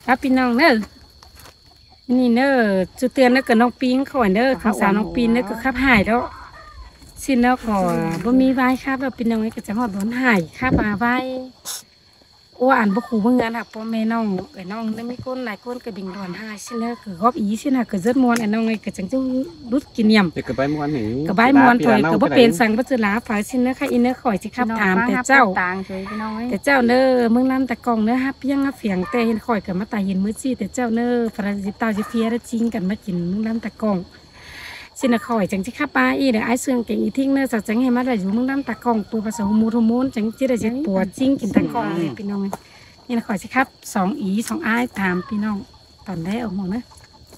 รับพี่น้องเนอะนี่เนอะจุดเตือนเนอะกับน้องปิงข่อยเนอะของสาวน้องปิงเนอะก็ขับหายแล้วสินเนอะขอบ่มีไว้ครับแล้วพี่น้องนี่ก็จะหอดบนหายครับมาไว้อ้วนบ่ขู่เมื่อไงนะพ่อแม่น้องไอ้น้องนี่ไม่ก้นหลายก้นกระดิ่งดอนหายสินเนอะคือgóอบอีสินเนอะคือเจ็ดมวนไอ้น้องไอ้ก็จังจะรุดกินยำกระใบมวนนี่กระใบมวนถอยก็บ่เป็นสั่งบ่จือลาฝ่ายสินเนอะค่ะอินเนอะข่อยสิครับถามแต่เจ้าแต่เจ้าเนอะเมืองน้ำตะกองเนอะฮับยังเฟียงแต่เห็นข่อยกับมาตายเห็นมือซี่แต่เจ้าเนอะฟราสิตาสิเฟียแล้วจริงกันมากินเมืองน้ำตะกองสินะข่อยจังสิขับป้าอีเดี๋ยวไอ้เสื่องเก่งอีทิ้งเนอะสักจังให้มาได้อยู่เมืองน้ำตะกองตัวภาษาฮูมูนจังจิได้จิปวดจริงกินตะกองเลยพี่น้องนี่นะข่อยสิครับ2 ไอ้ถามพี่น้องตอนแรกออกมานะ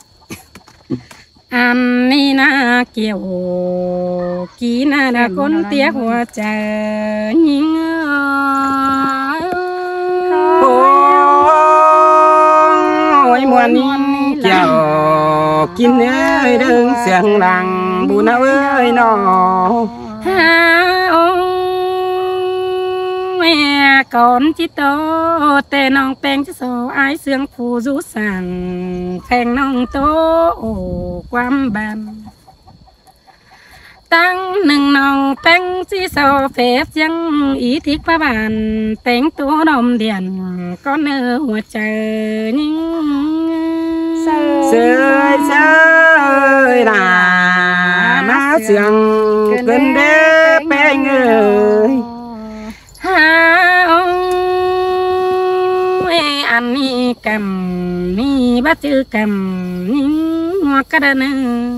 อันนี้นะเกี่ยวกีน่าดาคนเตี้ยหัวใจยิงโอ้ยมวนนี้เกี่ยวกินเอ้ยดึงเสียงดังบุญเอ้ยน้องฮาโอ้แม่ก่อนจิตโตแต่น้องแปงจะโซไอเสียงผู้รูสั่งแพงน้องโตโอ้ความบันตั้งหนึ่งน้องแปงจีโซเฟบยังอีทิกพระบานแต่งตัวนมเดียนก็เนื้อหัวใจยิ่งเสยเสยน่ะมาเสียงเกินเด้แป้งเอ้ยฮาอันนี้กำนี่บัจือกำนี่หัวกระเน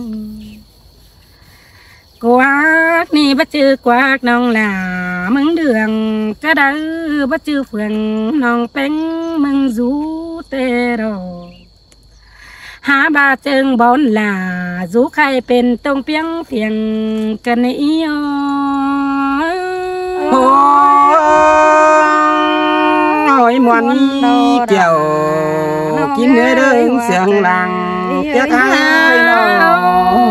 กวากนี่บัจือกวากน้องหล่ามึงเดืองกระดือบัจือเฟืองน้องเป็งมึงรูเตโรหาบาเจิงบอนหล่ารูใครเป็นตรงเปียงเพียงกันอีโอโอ้ยมวนนี้เกี่ยวกินเนื้อเดินเสียงดังเจ้าข้าน้อง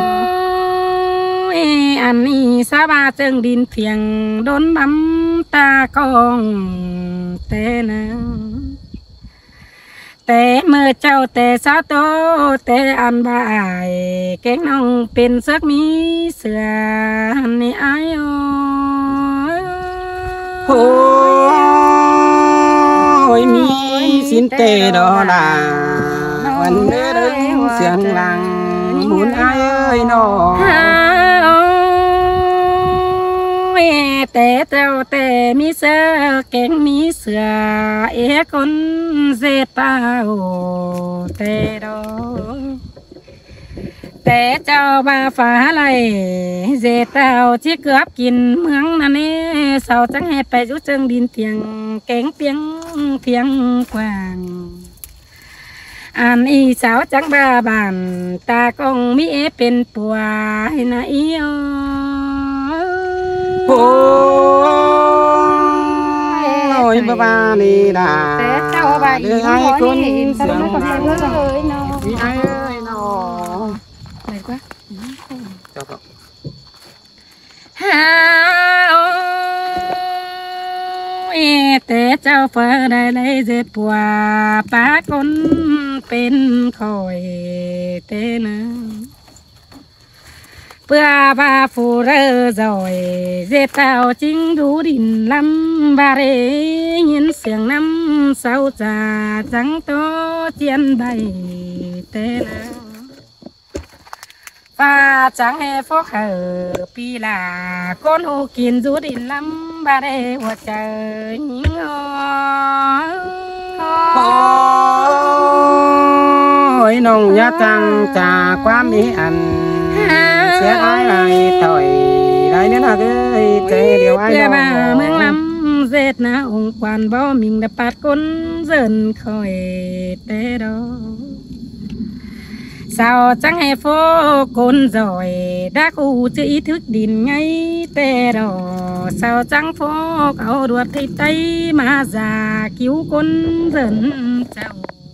อันนี้สาบาเจิงดินเพียงโดนดำตากองแต่นะแต่เมื่อเจ้าแต่สาวโตแต่อันบ่ายแกงน้องเป็นเสือกมีเสือนี่อายโอ้ยมีสินเตดอดาวันเนื้อเดินเสียงดังบุญอายเอ้ยน้องแต่เจ้าแต่มีเสือแกงมีเสือคนเสดเป้าแต่ดอแต่เจ้าบาฟ้าไหลเสดเต้าที่เกือบกินเมืองนั่นเองเสาจังให้ไปจุดเจิงดินเตียงแกงเปียงเพียงกว้างอันอีสาวจังบาบานตากองมีเป็นปัวให้นาอีโอ้ยบ้านี่ด่าแต่เจ้าบาอีให้คนเสียงดังเลยน้องไอ้น้องไหนกว่าเจ้าก็ฮาแต่เจ้าเฟอได้เลยเจ็บปัวปาคนเป็นคอยเตนะเพื่อบาฟูเรอจอยเจ็บเต้าจริงดูดินลำบาเรยินเสียงน้ำเศร้าจ่าจังโตเจียนใบเตนะฟ้าจังให้ฟอกปีลาคนหูกินดูดินลำบาเรหัวใจยิงโอ้ยน้องยาจังจากความมีอันเสียอ้ายไรถอยได้เนี่ยนะเอ้ยใจเดียวไอ้น้องเมืองลำเสดนะองค์ควันบ่มิงดปัดก้นเสินคอยแต่ดอสาวจังให้โฟก้นจอยดักอูจะอีทึกดินไงแต่ดอสาวจังโฟกเอาดวดที่ไตมาจากคิ้วก้นเสินเจ้า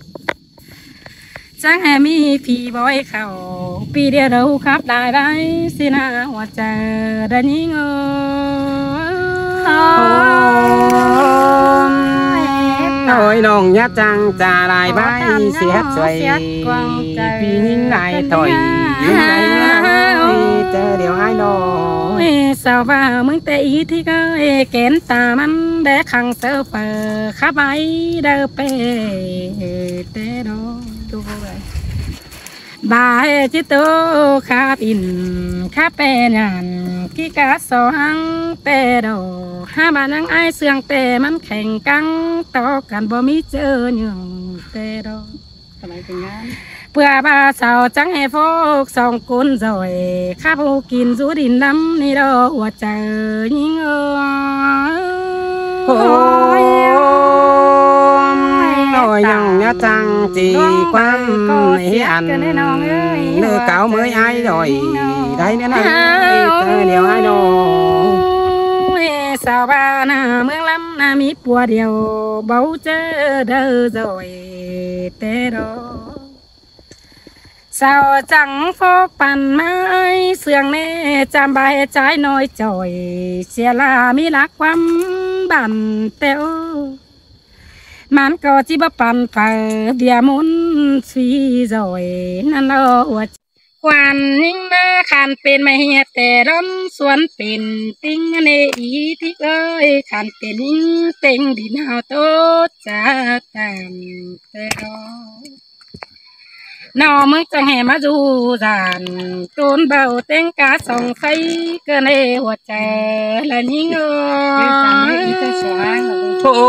จังให้มีพี่บอยเขาปีเดียวเราขับได้ไรสินะหัวใจได้ยิงโ ôi nong nhát trăng trà lại bay xiết xoay phi nhìn lại thôi nhìn lại chờ điều ai đó sao vàoมึงแต่อีที่ก็แกนตามันได้ขังเสือเปิดข้าใบเด้อเปเตโดตัวเลยบายจิตโตข้าปินข้าเป็นยันกิกาสองเตโดห้ามานังไอเสียงเตมันแข่งกังต่อกันบ่มีเจอหนึ่งเตโดทำไมเป็นงั้นเพื่อบาสาวจังให้พวกสองคนจอยข้าผู้กินสูดินน้ำนี่ดอกหัวใจยิ่งโอ้ยยังnhát trăng chỉ quan mấy anh nơi cáo mới ai rồi đấy nữa này điều ai đâu sao ba na mương lắm na mi bùa điều bấu chớ đơ rồi tê đó sao chẳng phô bàn mai sương nè chạm bài trái nồi chổi xe là mi lạc quắm bàn teoมันก็จิบปันไปเบียมุนสีจอยนั่นเอาควันนิ่งมาขันเป็นไม่เหียแต่ร้อนสวนเป็นติ้งเนอีที่เอ้ยขันเป็นนิ่งเต็งดินหาโตจะตามแต่รอนอมึงจะแห่มาดูจานตูนเบาเต็งกาส่องไฟก็ในหัวใจละนิ่งเอ้ยโอ้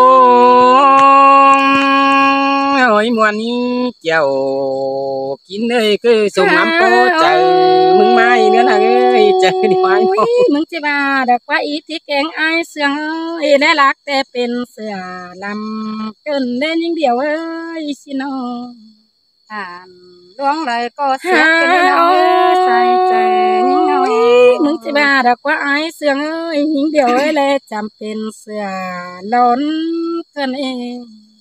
ยมวนนี้เจ้ากินเลยคือส่งน้ำโปเจอมึงไม่เนื้อหนังเอ้ยเจอดีไหมมึงจะมาดักว่าอีที่แกงไอเสืองเอ้ยและรักแต่เป็นเสือลำเกินเล่นยิ่งเดียวเอ้ยสิน้องร้องเลยก็เสียกันน้องใส่ใจยิ่งน้อยมึงจะมาดักว่าไอเสืองเอ้ยยิ่งเดียวเอ้ยและจำเป็นเสือล้นเกินเอง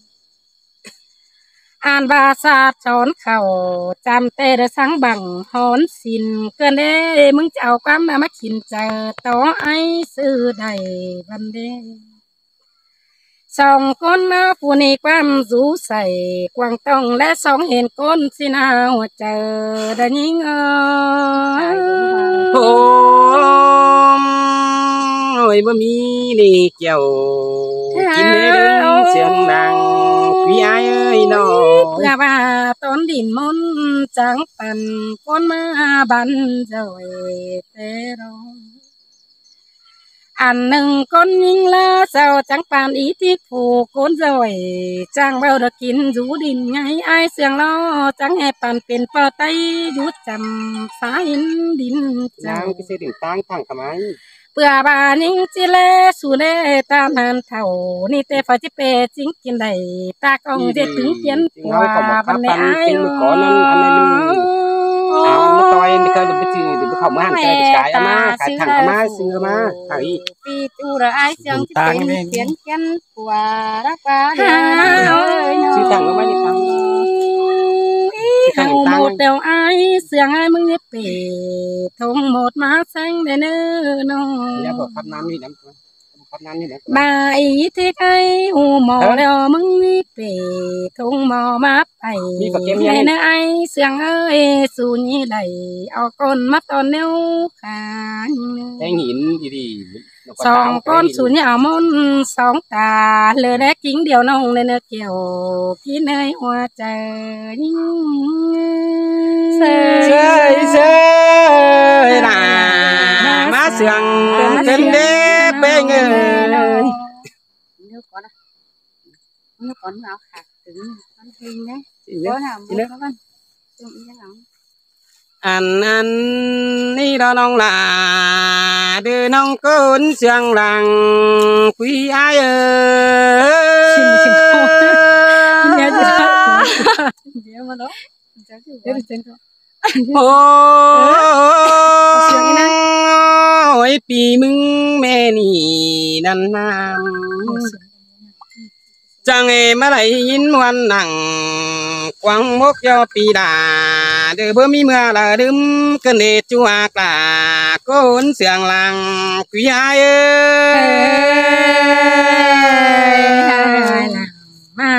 อ่านภาษาสอนเขาจำแต่ละสังบังหอนสินเกินเด้มึงจะเอาความมาขินเจอต่อไอซื้อได้บันเดสองคนมาผู้นี้ความสูใส่กวางต้องและสองเห็นก้นสินาหัวเจอได้ยิ่งโอ้ยบ่มีนี่เกี่ยวกินเรื่องเสียงดังพี่ไอ้เอ้ยน้อเพื่อว่าต้นดินมนจังปันก้นมาบันเจอยเตรอันหนึ่งก้นยิงละเจ้าจังปานอีที่ผูกก้นจอยจังเบาดกินอยู่ดินไงไอเสียงล้อจังให้ปันเป็นปอไตยุดจำสายดินจังก็เสียดินตั้งทางทำไมเปื่อบานิงจิเลสุเลตามหันเท่านี่แต่ฝาจิเปจริงกินได้ตากองเด็ดถึงเพียนกว่าบันในไอ้ก่อนนั้นอันนั้นมาต่อยนี่เคยดูไปจืดดูไปเข้ามาเคยขายอามาขายถังอามาซื้อมาขายปีจูระไอเสียงที่เป็นเสียงเพียนกว่ารักว่าซื้อถังก็ไม่ได้ทำทั้งหมดเดียวไอเสียงไอมึงเนี่ยเป๋ทงหมดมาแสงได้เนื้อน้องแล้วบอกขับน้ำนี่น้ำขับน้ำนี่นะบ่ายที่ไอหูหมอแล้วมึงนี่เป๋ทงหมอมาไปในเนื้อไอเสียงเอ้ยสูนี่ไหลเอาก้นมาตอนเนื้อขาแทงหินดีสองก้นสูนี่เอามนสองตาเลยได้กิ้งเดียวน้องในเนื้อเกี่ยวพี่เนยหัวใจเสยเสยล่ะมาเสียงเป็นเด็กเป็นเงย nước có đó nước có nào khácถึงมันเพลงđấy có nào muốn có con chung ý nào อันนี่เราน้องล่ะเดือน้องก้นเสียงหลังคุยอ้ายชิมเดี๋ยวจะเดี๋ยวมาเนาะเดี๋ยวจะโอ้ยปีมึงแม่นี่นั่นน้ำจังเอมาไหลยินวันหนังกวางมกยอปีดาเดือเบื่อมีเมื่อละดึมกันเดจัวกลาโกนเสียงหลังกุยายมา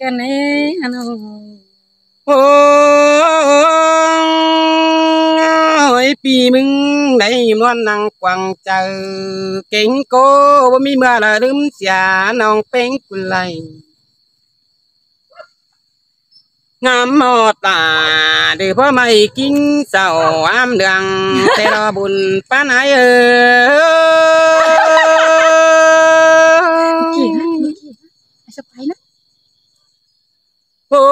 กันเอ้ฮันโอ้ยปีมึงได้มวนนางกวางเจอเก่งโกบ่มีเมื่อละลืมเสียน้องเป็งกุไลงามหมดตาดือเพราะไม่กินเศร้าอ้ามเดืองแต่รอบุญป้าไหนกี่นะไอ้สไปนะโอ้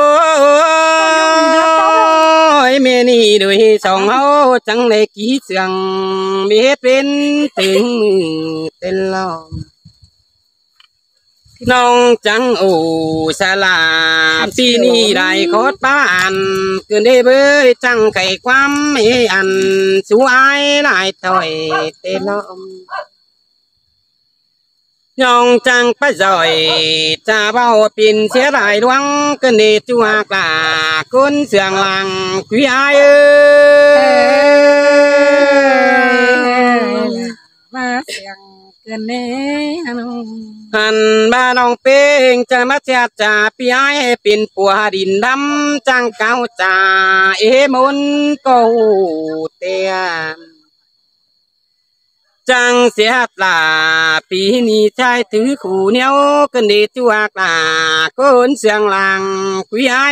ยเมนี่ด้วยสองเฮาจังเลยกี่เสียงมีเหตุเป็นถึงมือเต้นล้อมน้องจังโอสลาปีนี้ได้โคตรป้านเกินได้เบยจังไก่ความไม่อันสู้อายหลายต่อยเต้นล้อมยองจังป้าจอยจะเบาปินเสียดายดวงกันเดจัวกล้าคนเสียงหลังคุยอายมาเสียงเกินเน่ฮันหันบ้านน้องเป้งจะมาเสียจ่าพี่ไอ้เป็นปัวดินดำจังเก้าจ่ามนก็เตียจังเสียตาปีนี้ชายถือขู่เหนียวกันเดจัวกลาคนเสียงหลังคุยไอ้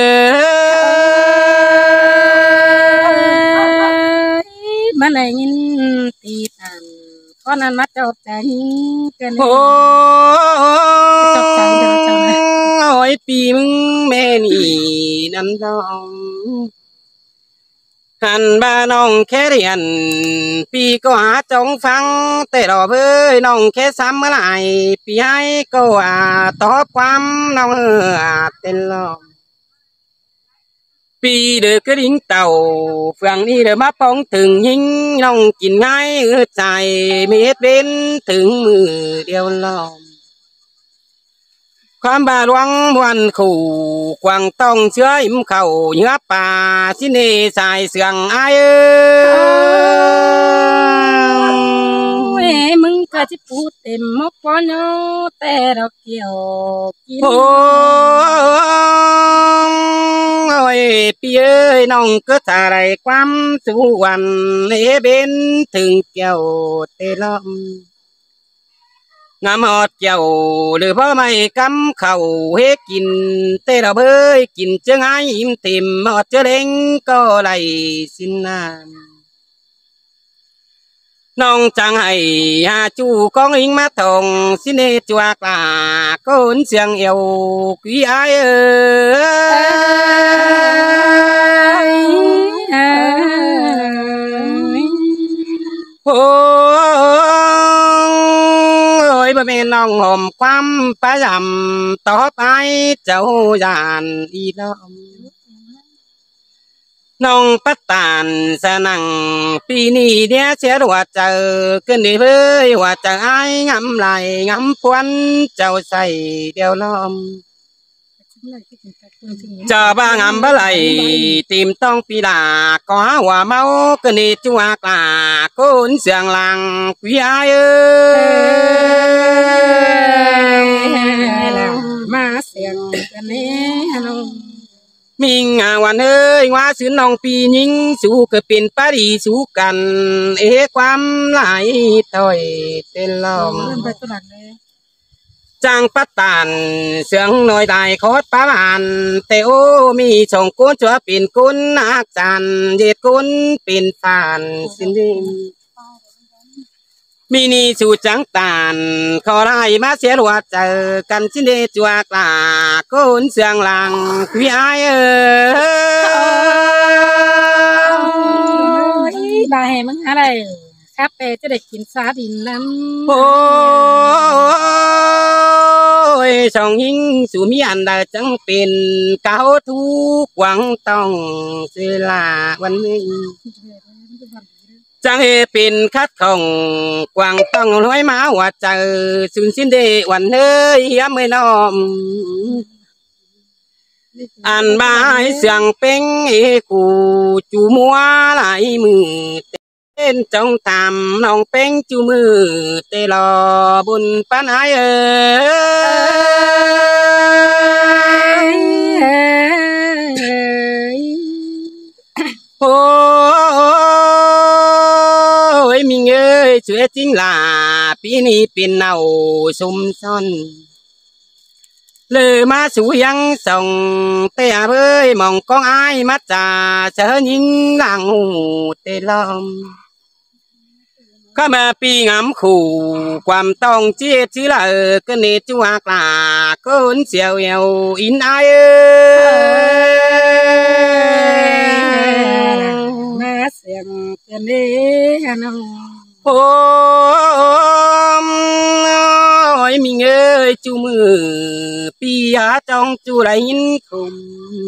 มาไหนยินตีตันก็นั้นมาจบใจกันโอ้จบใจโอ้ยปีมึงแม่นี่น้ำดองหันบ้าน้องแค่เรียนปีก็หาจงฟังแต่รอเบ้ยน้องแค่ซ้ำเมื่อไหร่ปีให้ก็ตอบความน้องเต้นลมปีเดือกระดิ่งเต่าฝั่งนี้เดือมาป้องถึงยิงน้องกินง่ายใจไม่เห็ดเป็นถึงมือเดียวลมความบาดหวังวันขู่กวางต้องเชื่ออิ่มเข่าเนื้อป่าสิเนสายเสียงไอ้มึงก็จะพูดเต็มมกปอนแต่เราเกี่ยวกินโอ้ยพี่เอ้ยน้องก็จะไรความสุวรรณเบ็นถึงเกี่ยวเตลอมงามหอดเจ้าหรือเพราะไม่กำเข่าเฮกินเตเราเบยกินเจ้าไงอิ่มเต็มหอดเจ้าเล้งก็ไหลสินนานน้องจังให้หาจูกองอิงมาทองสิเนจวกลาคนเสียงเอวกุยอายโอ้ยบ่แม่น้องหอมความประยำต่อไปเจ้าย่านอีล้อมน้องปัตตานสนังปีนี้เดียเสียว่าเจอขึ้นดีเบ้ยว่าจะไอ้งำไหลงำพวนเจ้าใส่เดียวล้อมจะบ้างำบะไหลตีมต้องปีลาก็หาว่าเมาขึ้นดีจัวกลาคนเสียงหลังกุยายมาเสียงกันนี่น้องมิงวันเอ้ยว่าซื้อน้องปียิงสู้ก็เป็นปารีสู้กันความหลายต่อยเต้นลมจังปัตตานเสียงหน่อยได้โคตรปานแต่โอ้มีส่งกุนจัวเป็นกุนนักจันเย็ดกุนเป็นฟานสินดิมีนี่สู่จังตานขอไล่มาเสียหลวดเจอกันสินเดจัวกลาคนเสียงหลังคุยอายได้มึงอะไรครับเปจะได้กินซาดินน้ำโอ้ยช่องหิงสู่มีอันใดจังเป็นเก้าทุกหวังต้องเสียลาวันนี้จังเป็นคัดของกวางต้องร้อยมาว่าเจอสุนสินเดวันเฮ้ยย้ำไม่น้อมอันบายเสียงเป็งกูจูมัวหลายมือเต้นจ้องตามน้องเป็งจูมือเตลอบุญปันหายสวยจริงล่ะปีนี้เป็นเนาซุ่มซ่อนเลยมาสู่ยังส่งแต่เบ้ยมองกองอายมาจ่าเจอยิงหลังหูเตลอมก็มาปีงามขู่ความต้องเจี๊ยบชื่อละก็เนจัวกลาก็หุ่นเสียวเอวอินไอมาเสียงกันเด้น้องโอ้ยมีเงยจูมือปีหาจองจูไรหินคม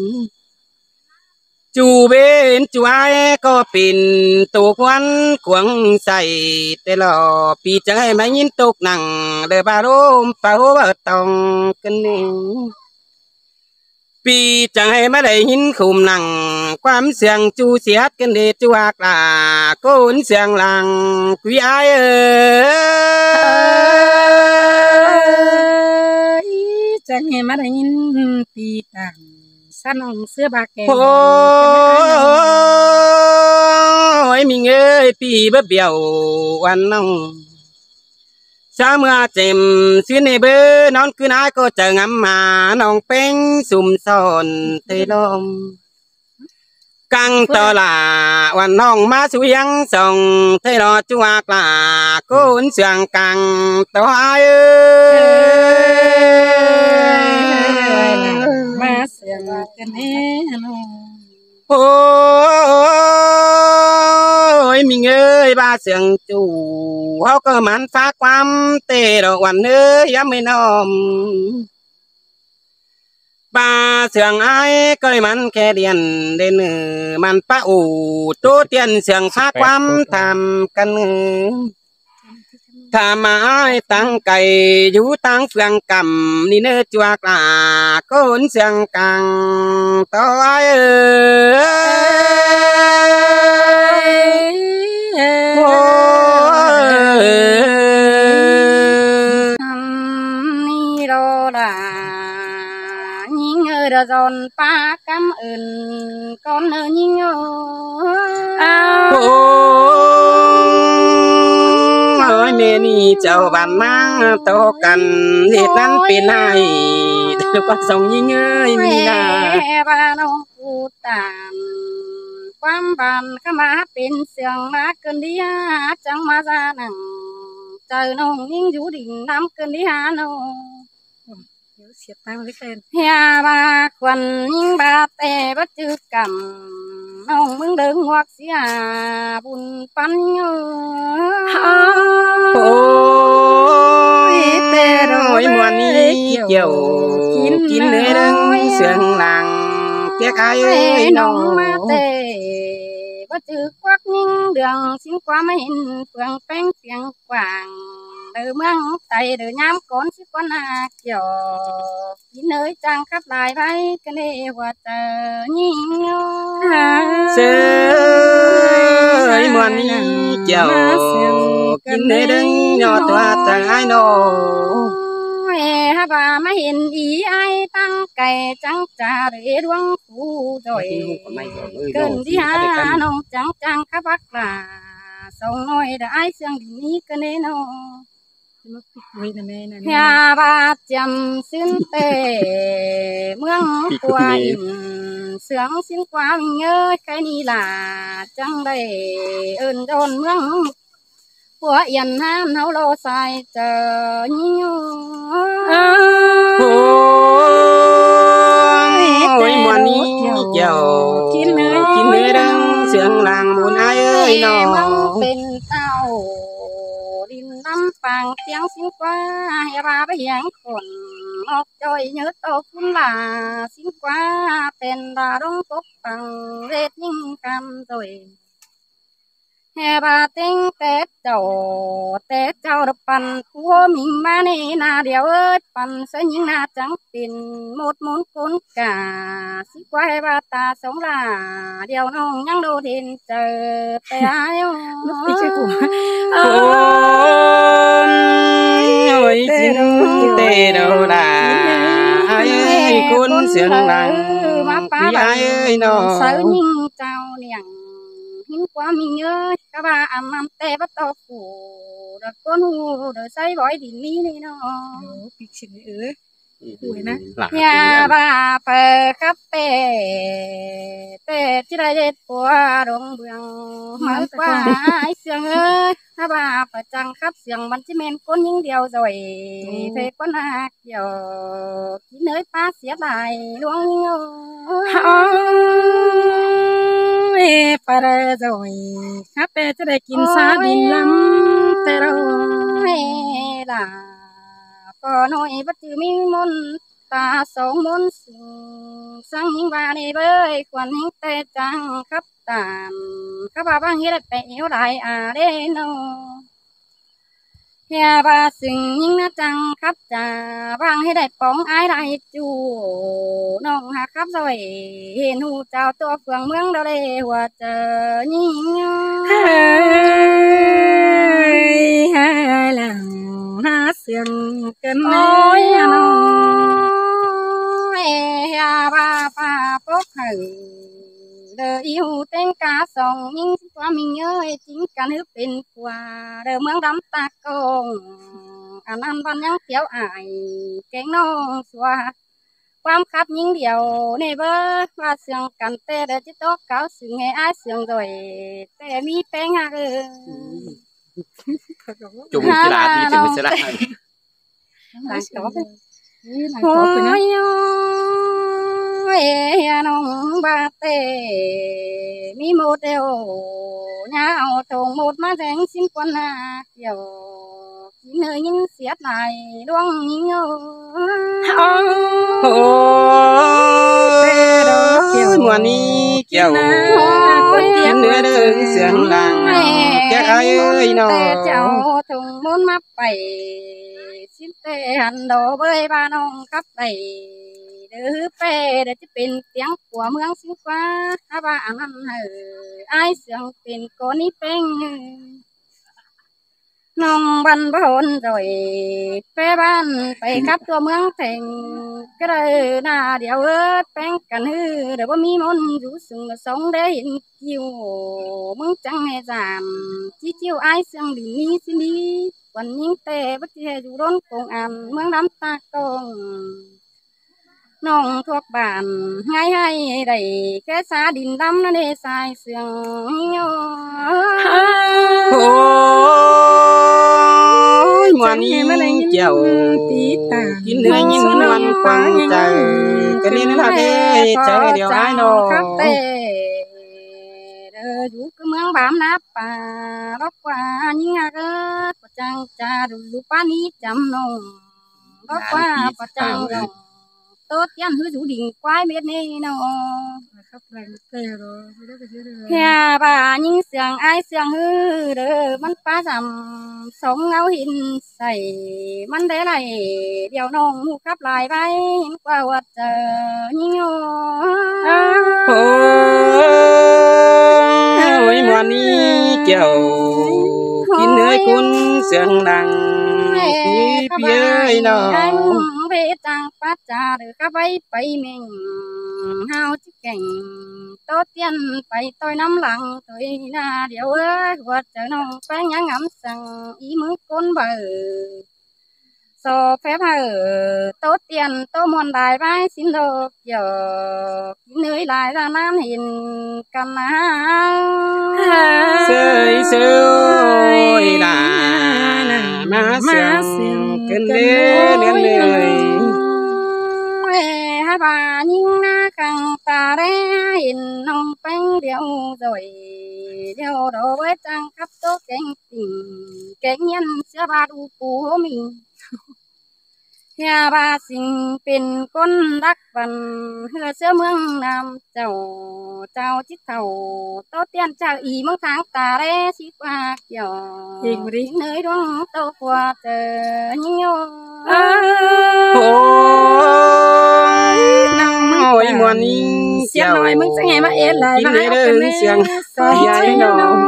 จูเบนจูไอก็เป็นตัวควันขวงใส่แต่หล่อปีจะให้มายินตกหนังเดือบารมเป่าบ่ตองกันนี่ปีจะให้มาได้หินคุมหนังความเสียงจูเสียดกันเดจูอากลาโกนเสียงหลังกุยไอจะให้มาได้ยินปีต่างสนองเสื้อบาแกงโอ้ยมีเงยปีบ่เบี้ยววันน้องเช้าเมื่อเจ็มซื้อในเบอร์นอนคืนน้าก็จะงำมาน้องเป้งสุ่มซ่อนเทลมกังต่อลาวันน้องมาสุยังส่งเทรอจัวกลากุนเสียงกังต่อไอมาเสียงกันเด้น้องโอ้ยมีเงยบาเสียงจูเขาก็มันฟ้าความเตะดอกวันเอ้ยย้ำไม่น้อมบาเสียงไอ้ก็มันแค่เดียนเดินมันป้าอูตัวเตียนเสียงฟ้าความทำกันถ้ามาไอ้ตั้งไก่อยู่ตั้งเฟืองกำนี่เนื้อจัวกลาก็นเสียงกังต่อไอ้โอ้นี่โรดายิงเรือจนปากำอื่นก้อนเนื้อยิงโอ้ยเมนี่เจ้าบ้านมาโตกันเหตุนั้นเป็นไงเดี๋ยวก็ส่งยิงเอ้ยมีนาบ้านน้องพูดตามความบ้านก็มาเป็นเสียงมาเกินดีฮะจังมาซาหนังเจอน้องยิงอยู่ดิ่งน้ำเกินดีฮะน้องเดี๋ยวเสียตังค์เลยเกินเฮียบาควันยิงบาแต่บัดจืดกำน้องมึงเดินหัวเสียบุญปันเงอโอ้ยแต่รอยมวนนี้เกี่ยวกินเลยดังเสียงหลังเตี้ยกายน้องมาเตะบัดจืดควักยิงเดืองสิ้นความไม่เห็นเฟืองแป้งเสียงกว่างเดือเมืองไตเดือย้ำก้นสิก้นหาเกี่ยวกินเนยจังคับลายไปกันเลยว่าเจอยิงเสยมวนนี้เกี่ยวกินเนยดังยอดตัวจังไอ้น้องฮะบ่าไม่เห็นอีไอตั้งไก่จังจ่าเรือดวงผู้ดอยเกินที่หาน้องจังขับกลาส่งน้อยได้เสียงดีนี้กันเน่นฮะบ่าจำสิ้นเตเมืองกว่าอินเสียงสิ้นความเงยใครนี่ล่ะจังได้เอิ้นโดนเมืองหัวยันน้ำเฮาโลใส่เจอยิ่งโอ้ยมันนี้เกี่ยวกินเนื้อดังเสียงหลังบุญไอ้เอ้ยน้องเป็นเต้าดินน้ำปังเสียงสิงกว่าให้ราไปยังคนออกจอยเนื้อโตคุณลาสิงกว่าเป็นดารงปกปังเรศยิ่งกำตัวแห่บาติงแต่เจ้าดปันผัวมิงมาในนาเดียวเอ้ยปันเสยยิงนาจังปินหมดมุนคนกาสิกว่าให้บาตาสงลาเดียวน้องยังดูเห็นเจอไปหายลูกพี่ช่วยกูโอ้ยสินเตโดดาไอ้คนเสียงหลังมาป้าไอ้น้องเสยยิงเจ้าเนี่ยหิ้งความมีเงยกก็ว่าอันนั้นแต่บ่ตอกูเด็กคนหูเด็กใส่บ่อยดินนี้นี่เนาะปีกชิ้นป่วยนะยาบาเปิดครับเต้ที่ไรเด็ดปัวดงเบืองมากกว่าเสียงถ้าบาเปิดจังครับเสียงมันจะเมนก้นยิ่งเดียวจ่อยเพก้นหักเดียวกินเนยป้าเสียดายดวงเงาปลาจ่อยครับแต่จะได้กินซาดินลำแต่เราล่ะก็น้อยบัดจือมีมนตาสองมนสิงสังหิงว่าในเบยควันหิงแต่จังครับตามข้าพาบ้างเฮ็ดไปเอวไหลเด้นอเฮียบาสิงหิงนะจังครับจ่าบ้างให้ได้ป้องอายได้จูน้องหาครับสวยเห็นหูเจ้าตัวเฟืองเมืองเราเลยหัวเจอยิ่งเฮ้ยหลังหาเสียงกันแน่น้องเฮียบาป้าพกให้เด้ออีหูเต้นกาสองยิ่งว่ามิงเอ้ยจริงกันฮึเป็นกว่าเด้อเมืองดำตากงอันนั้นวันยังเที่ยวอายแกงน้องสัวความคับยิ่งเดียวในเบอร์ว่าเสียงกันแต่เด้อจิตโตเก่าสึงให้อายเสียงโดยแต่มีแป้งหักจุ่มกีฬาที่ถึงจะได้หลังต่อไปโอ้ยน้องบาเตมีโมเดลเงาทงหมดมาแทงสิ้นควันหาเกี่ยวกินเนยยิ่งเสียดายดวงยิ่งโอ้มัวนี้เกี่ยวกินเนื้อเดินเสียงดังแก่ไอ้น้องเจ้าทงหมดมาไปสิ้นเตหันโดเบยบ้านน้องครับไปเด้อเป้เด้อจะเป็นเสียงขัวเมืองสิงฟ้าบ้านนั้นไอเสียงเป็นก้อนนี้เป็นน้องบันบ่นจ่อยเป้บ้านไปกับตัวเมืองแทงก็เลยหน้าเดียวแป้งกันเดี๋ยวว่ามีมนอยู่สึงสองได้เห็นคิวมึงจังให้จามจี้จิ้วไอเสียงดินนี้สิดีวันยิ่งเตะบัดเจอยู่ร้นกงอันเมืองดำตากงน้องทวกบ้านง่ายให้ได้แค่สาดินดำนั่นเองสายเสียงโอ้ยมัวนี้เกี่ยวกินเนื้อยิ่งนวลฟังใจกันนี่นะเด้ใจเดียวไอ้น้องอยู่ก็เมืองบามนับป่ารบกว่ายิ่งเกิดประจังจ่าดูป้านี้จำนงรบกว่าประจังนงโต๊ดยันหื้ออยู่ดิ่งควายเม็ดนี่น้องเฮียบ่ายิ่งเสียงไอเสียงฮือเด้อมันป้าจำสองเงาหินใส่มันได้ไรเดี๋ยวน้องหูขับลายไปกว่าวัดเจอยิ่งโอ้ยวันนี้เกี่ยวกินเนื้อคุณเสียงดังพี่เปี้ยน้องไปจังป้าจ่าหรือก็ไปเม่งเฮาจิเก่งโตเตียนไปต่อยน้ำหลังตัวหน้าเดี๋ยวหัวเจอน้องแป้งยังงำสั่งอีมือก้นเบอโซเฟบโตเตียนโตมวนได้ไปสินโดเกี่ยวกินเนยลายraน้ำเห็นกันนะเสยเสยด่ามาเสียงกันเลยให้bà nhìn na càng ta đấy nhìn nông bánh điệu rồi điệu đồ với trang khắp tốt kén nhân sẽ ba đu cú mình nhà bà sinhเป็นคนรักวันเฮือเสื้อเมืองนำเจ้าชิดเท่าโตเตียนเจ้าอีเมืองทางตาเรชิกว่าเกี่ยวยิงริเนยดวงโตกว่าเจอยิ่งโยโอ้ยมัวนี้เสียงหน่อยมึงจะไงมาเอ็นไรกินเลยเด้อเสียงใหญ่หน่อย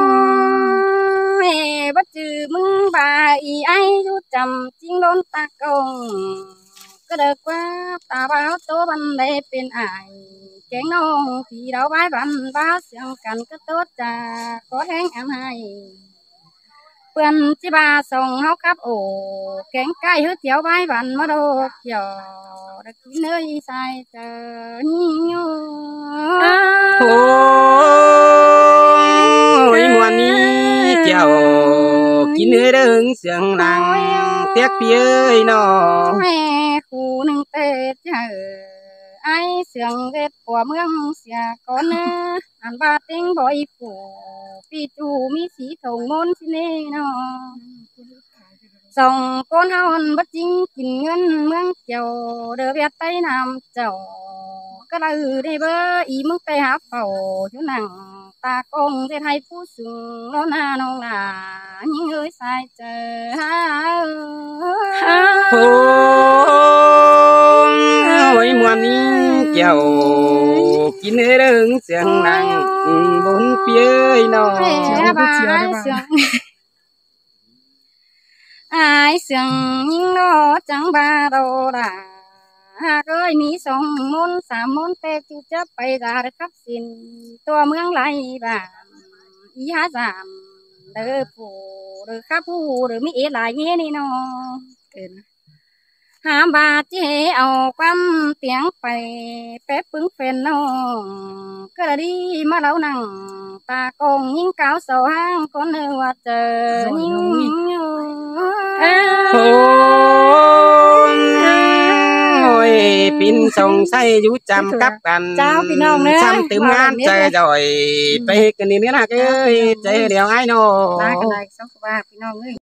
บัดจือมึงบ่าอีไอรู้จำจริงโดนตากงก็เด็กว่าตาบ้าโตบันได้เป็นไอแกงน้องที่เราไว้บันบ้าเสียงกันก็ตัวจ่าขอแห้งอันให้เพื่อนจิบาส่งเฮากับโอแกงไก่เฮือเจียวไว้บันมาโดดหยอดกินเนยใส่เจอนี่โโอ้ยมวนนี้เจ้ากินเนื้อเด้งเสียงดังเตียกเปียเอ้ยน้องแม่คู่หนึ่งเตะเจอไอเสียงเด็ดปัวเมืองเสียก่อนนะอันบาติงบ่อยกูปีจูมีสีถงมนสิเน่นอส่องก้นเฮาอันบัดจริงกินเงินเมืองเจ้าเดือเวียดใต้น้ำเจ้าก็ได้ได้เบอร์อีมึงไปหาเฝ้าอยู่นั่งตากงเทศให้ผู้สูงแล้วหน้าน้องหลายิ่งเอ้ยสายเจอโอ้ยมวนนี้เจ้ากินเนื้อเด้งเสียงดังบนเปียเอ้ยน้อง ai sừng nhưng nó chẳng ba đâu là ha ơi ní sông môn xả môn tê chú chấp bay ra được khắp xin tua mương lại bà ý há giảm đỡ phủ đỡ khắp phủ đỡ mỹ lại nghe đi nó hà bà chế ao quăm tiếng bay phép bứng phèn nó cứ đi mà lâu nằng ta cùng những cáo sầu hang con nơi hoa chờ những ôi pin sông say vú chăm cắp cành chăm tưm ngán chơi rồiไปกันนี่นะเอ้ยใจเดียวไอ้โน่